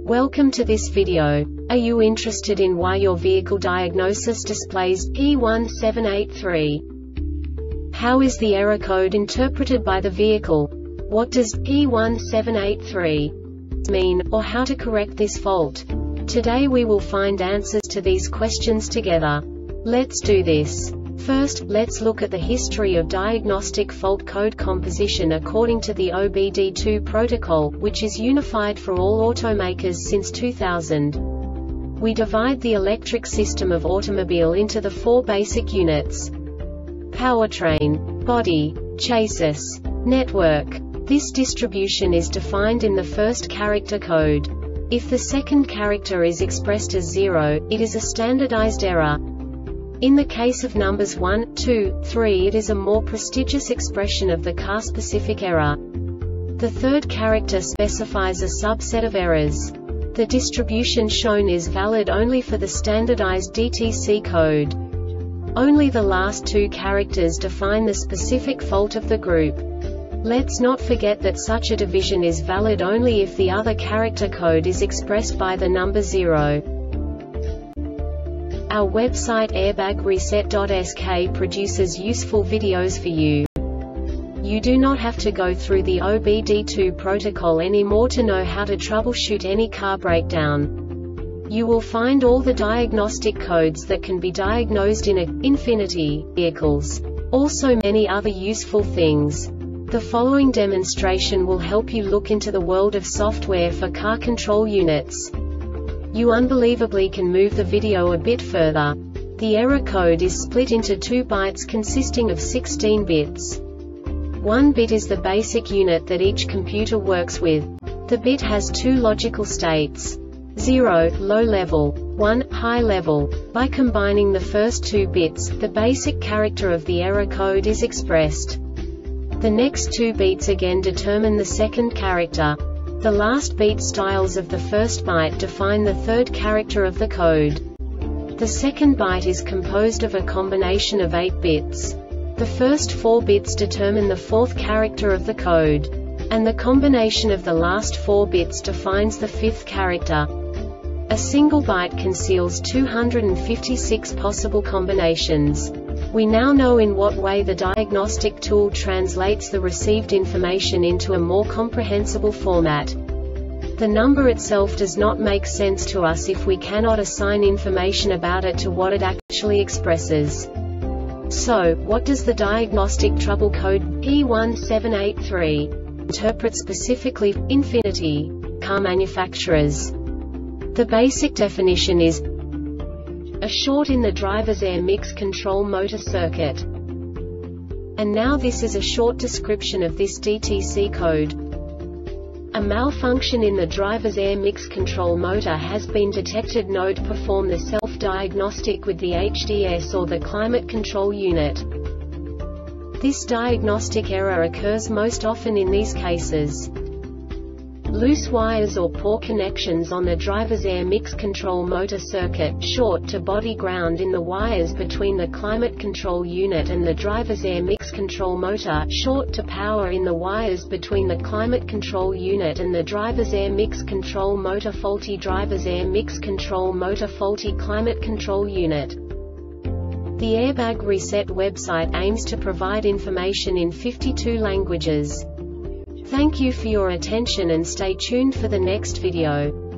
Welcome to this video. Are you interested in why your vehicle diagnosis displays P1783? How is the error code interpreted by the vehicle? What does P1783 mean, or how to correct this fault? Today we will find answers to these questions together. Let's do this. First, let's look at the history of diagnostic fault code composition according to the OBD2 protocol, which is unified for all automakers since 2000. We divide the electric system of automobile into the four basic units: powertrain, body, chassis, network. This distribution is defined in the first character code. If the second character is expressed as 0, it is a standardized error. In the case of numbers 1, 2, 3, it is a more prestigious expression of the car-specific error. The third character specifies a subset of errors. The distribution shown is valid only for the standardized DTC code. Only the last two characters define the specific fault of the group. Let's not forget that such a division is valid only if the other character code is expressed by the number 0. Our website airbagreset.sk produces useful videos for you. You do not have to go through the OBD2 protocol anymore to know how to troubleshoot any car breakdown. You will find all the diagnostic codes that can be diagnosed in Infiniti vehicles. Also many other useful things. The following demonstration will help you look into the world of software for car control units. You unbelievably can move the video a bit further. The error code is split into 2 bytes consisting of 16 bits. 1 bit is the basic unit that each computer works with. The bit has 2 logical states: 0, low level, 1, high level. By combining the first 2 bits, the basic character of the error code is expressed. The next 2 beats again determine the second character. The last beat styles of the first byte define the third character of the code. The second byte is composed of a combination of 8 bits. The first 4 bits determine the fourth character of the code. And the combination of the last 4 bits defines the fifth character. A single byte conceals 256 possible combinations. We now know in what way the diagnostic tool translates the received information into a more comprehensible format. The number itself does not make sense to us if we cannot assign information about it to what it actually expresses. So, what does the diagnostic trouble code P1783 interpret specifically for Infiniti car manufacturers? The basic definition is a short in the driver's air mix control motor circuit. And now this is a short description of this DTC code. A malfunction in the driver's air mix control motor has been detected. Node perform the self-diagnostic with the HDS or the climate control unit. This diagnostic error occurs most often in these cases: loose wires or poor connections on the driver's air mix control motor circuit, short to body ground in the wires between the climate control unit and the driver's air mix control motor, short to power in the wires between the climate control unit and the driver's air mix control motor, faulty driver's air mix control motor, faulty climate control unit. The Airbag Reset website aims to provide information in 52 languages. Thank you for your attention and stay tuned for the next video.